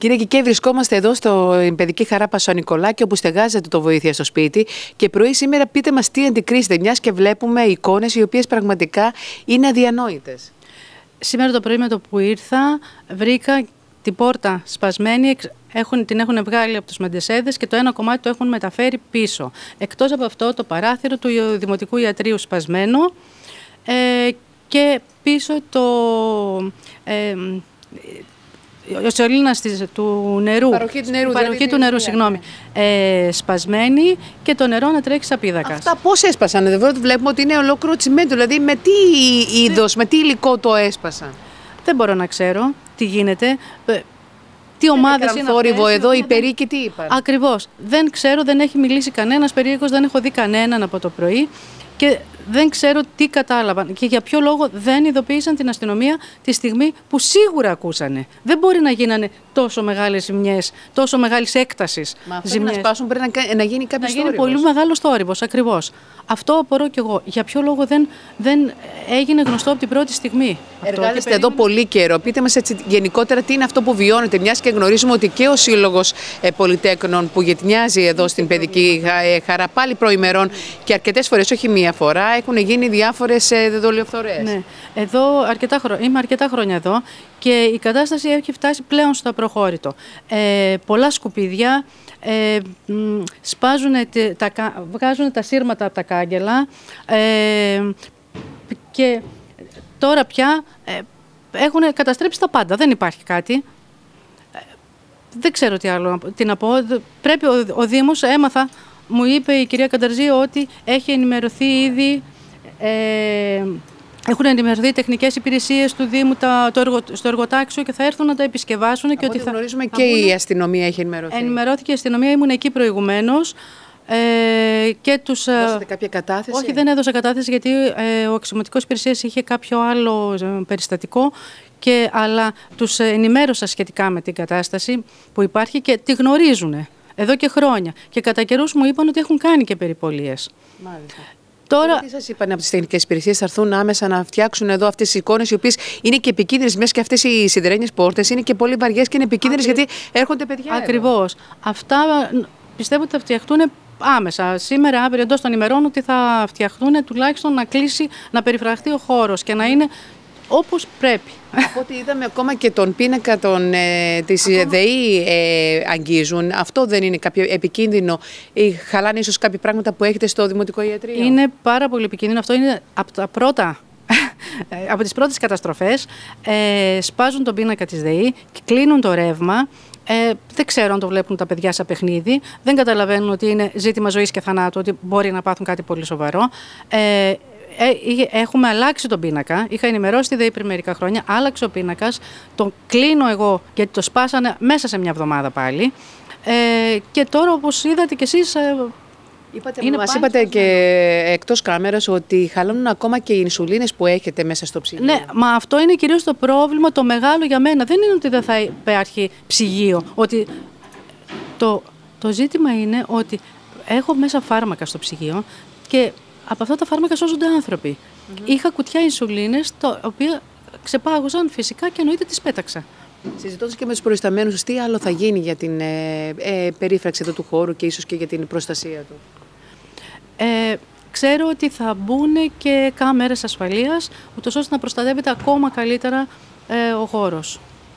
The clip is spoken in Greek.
Κύριε Κικέ, βρισκόμαστε εδώ στο Παιδική Χαρά Πασο-Νικολάκη, όπου στεγάζεται το Βοήθεια στο σπίτι. Και πρωί σήμερα πείτε μας τι αντικρίσετε, μιας και βλέπουμε εικόνες οι οποίες πραγματικά είναι αδιανόητες. Σήμερα το πρωί με το που ήρθα βρήκα την πόρτα σπασμένη, την έχουν βγάλει από τους μεντεσέδες και το ένα κομμάτι το έχουν μεταφέρει πίσω. Εκτός από αυτό το παράθυρο του Δημοτικού Ιατρείου σπασμένο και πίσω ο σωλήνας του νερού, παροχή του νερού, συγγνώμη, σπασμένη και το νερό να τρέχει σαν πίδακας. Αυτά πώς έσπασαν? Εδώ βλέπουμε ότι είναι ολόκληρο τσιμέντο, δηλαδή με τι είδος, με τι υλικό το έσπασαν? Δεν μπορώ να ξέρω τι γίνεται. Τι ομάδες είναι θόρυβο εδώ, οι περίοικοι τι είπαν? Ακριβώς. Δεν ξέρω, δεν έχει μιλήσει κανένας περίοικος, δεν έχω δει κανέναν από το πρωί και δεν ξέρω τι κατάλαβαν και για ποιο λόγο δεν ειδοποίησαν την αστυνομία τη στιγμή που σίγουρα ακούσανε. Δεν μπορεί να γίνανε τόσο μεγάλες ζημιές, τόσο μεγάλης έκτασης ζημιές. Να σπάσουν πρέπει να γίνει κάποιος θόρυβος. Να γίνει πολύ μεγάλος θόρυβος, ακριβώς. Αυτό απορώ κι εγώ. Για ποιο λόγο δεν έγινε γνωστό από την πρώτη στιγμή? Εργάζεστε εδώ πολύ καιρό. Πείτε μας έτσι γενικότερα τι είναι αυτό που βιώνετε, μιας και γνωρίζουμε ότι και ο Σύλλογος Πολυτέκνων που γετνιάζει εδώ στην Παιδική Χαρά πάλι προημερών και αρκετές φορές, όχι μία φορά, έχουν γίνει διάφορες δολιοφθορές. Ναι, εδώ είμαι αρκετά χρόνια εδώ και η κατάσταση έχει φτάσει πλέον στο απροχώρητο. Πολλά σκουπίδια, βγάζουν τα σύρματα από τα κάγκελα και τώρα πια έχουν καταστρέψει τα πάντα, δεν υπάρχει κάτι. Δεν ξέρω τι να πω. Πρέπει ο Δήμος, έμαθα, μου είπε η κυρία Κανταρζή ότι έχει ενημερωθεί ήδη, έχουν ενημερωθεί οι τεχνικές υπηρεσίες του Δήμου στο εργοτάξιο και θα έρθουν να τα επισκευάσουν. Από ό,τι γνωρίζουμε και η αστυνομία έχει ενημερωθεί. Ενημερώθηκε η αστυνομία, ήμουν εκεί προηγουμένως. Δώσατε κάποια κατάθεση? Όχι, δεν έδωσα κατάθεση γιατί ο αξιωματικός υπηρεσίας είχε κάποιο άλλο περιστατικό, αλλά τους ενημέρωσα σχετικά με την κατάσταση που υπάρχει και τη γνωρίζουν εδώ και χρόνια. Και κατά καιρούς μου είπαν ότι έχουν κάνει και περιπολίες. Μάλιστα. Τώρα... Τι σας είπαν από τις τεχνικές υπηρεσίες? Θα έρθουν άμεσα να φτιάξουν εδώ αυτές τις εικόνες, οι οποίες είναι και επικίνδυνες, μέσα και αυτές οι σιδερένιες πόρτες είναι και πολύ βαριές και είναι επικίνδυνες γιατί έρχονται παιδιά. Ακριβώς. Αυτά πιστεύω ότι θα φτιαχτούν άμεσα. Σήμερα, αύριο, εντός των ημερών, ότι θα φτιαχτούν τουλάχιστον να κλείσει, να περιφραχτεί ο χώρος και να είναι όπως πρέπει. Από ό,τι είδαμε, ακόμα και τον πίνακα της ΔΕΗ αγγίζουν. Αυτό δεν είναι κάποιο επικίνδυνο? Ή χαλάνε ίσως κάποια πράγματα που έχετε στο Δημοτικό Ιατρείο? Είναι πάρα πολύ επικίνδυνο. Αυτό είναι από τις πρώτες καταστροφές. Σπάζουν τον πίνακα της ΔΕΗ, κλείνουν το ρεύμα. Δεν ξέρω αν το βλέπουν τα παιδιά σαν παιχνίδι. Δεν καταλαβαίνουν ότι είναι ζήτημα ζωής και θανάτου, ότι μπορεί να πάθουν κάτι πολύ σοβαρό. Έχουμε αλλάξει τον πίνακα. Είχα ενημερώσει τη ΔΕΗ πριν μερικά χρόνια. Άλλαξε ο πίνακας. Τον κλείνω εγώ γιατί το σπάσανε μέσα σε μια εβδομάδα πάλι. Και τώρα, όπως είδατε κι εσείς. Μας είπατε και εκτός κάμερας ότι χαλώνουν ακόμα και οι ινσουλίνες που έχετε μέσα στο ψυγείο. Ναι, μα αυτό είναι κυρίως το πρόβλημα το μεγάλο για μένα. Δεν είναι ότι δεν θα υπάρχει ψυγείο. Ότι το ζήτημα είναι ότι έχω μέσα φάρμακα στο ψυγείο και από αυτά τα φάρμακα σώζονται άνθρωποι. Είχα κουτιά ινσουλίνες, τα οποία ξεπάγωσαν φυσικά και εννοείται τις πέταξα. Συζητώντας και με τους προϊσταμένους, τι άλλο θα γίνει για την περίφραξη εδώ του χώρου και ίσως και για την προστασία του? Ξέρω ότι θα μπουν και κάμερες ασφαλείας, ούτως ώστε να προστατεύεται ακόμα καλύτερα ο χώρος.